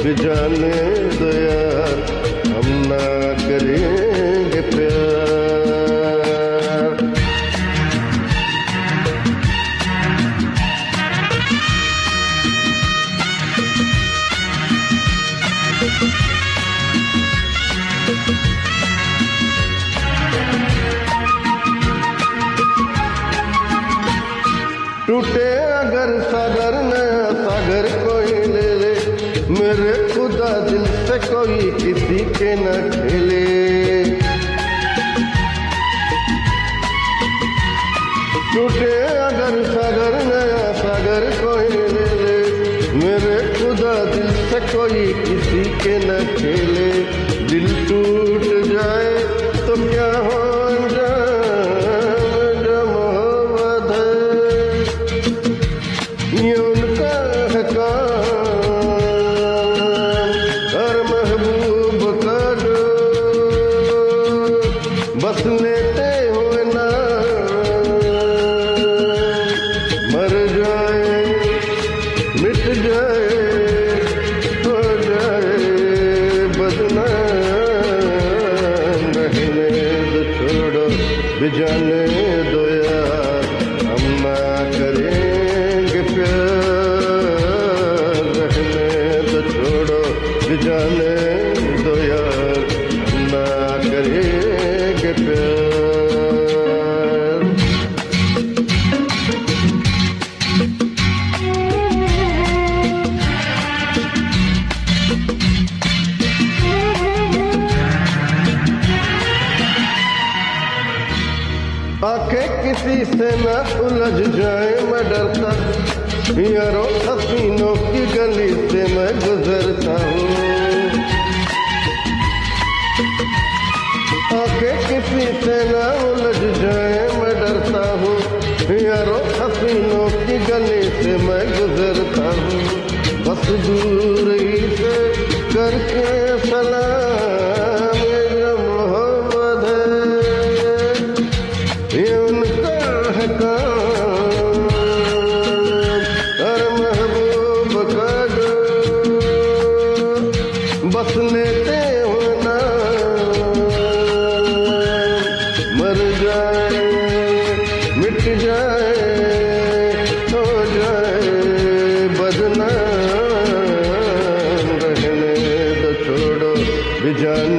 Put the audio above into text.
जाने दो यार, हम ना करेंगे प्यार। टूटे अगर सागर नया सागर कोई ले ले, मेरे खुदा दिल से कोई किसी के न खेले। टूटे अगर सागर नया सागर कोई ले ले, मेरे खुदा दिल से कोई किसी के न खेले। दिल टूट जाए तो क्या हो बस लेते हुए ना मर जाए, मिट जाए, हो जाए बदनाम। रहने दो छोड़ो बिजाने दो यार, हम ना करेंगे प्यार। रहने दो छोड़ो बिजाने दो यार, हम ना करेंगे प्यार। आंखें किसी से न उलझ जाए मैं डरता, यारों हसीनों की गली से मैं गुजरता हूँ। आंखें किसी से न उलझ जाए मैं डरता हूँ, यारों हसीनों की गली से मैं गुजरता हूँ। बस दूर ही से करके सलाम, ये जो मोहब्बत है ये उनका है काम। हर महबूब का जो बस लेते हो ना मर जाए, मिट जाए, हो जाए बदनाम। रहने दो छोड़ो बिजाने